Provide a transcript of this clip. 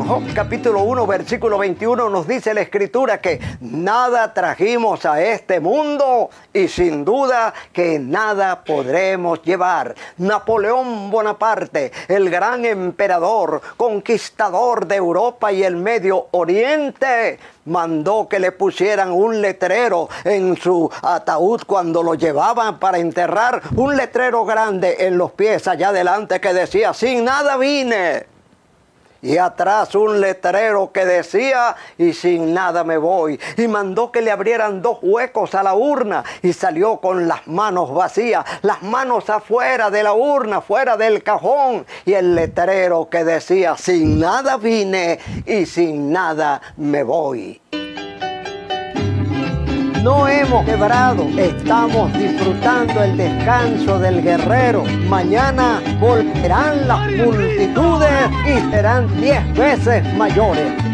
Job capítulo 1, versículo 21 nos dice la Escritura que nada trajimos a este mundo y sin duda que nada podremos llevar. Napoleón Bonaparte, el gran emperador, conquistador de Europa y el Medio Oriente, mandó que le pusieran un letrero en su ataúd cuando lo llevaban para enterrar, un letrero grande en los pies allá adelante que decía: sin nada vine. Y atrás un letrero que decía: y sin nada me voy. Y mandó que le abrieran 2 huecos a la urna y salió con las manos vacías, las manos afuera de la urna, fuera del cajón, y el letrero que decía: sin nada vine y sin nada me voy. No hemos quebrado, estamos disfrutando el descanso del guerrero. Mañana volverán las multitudes y serán 10 veces mayores.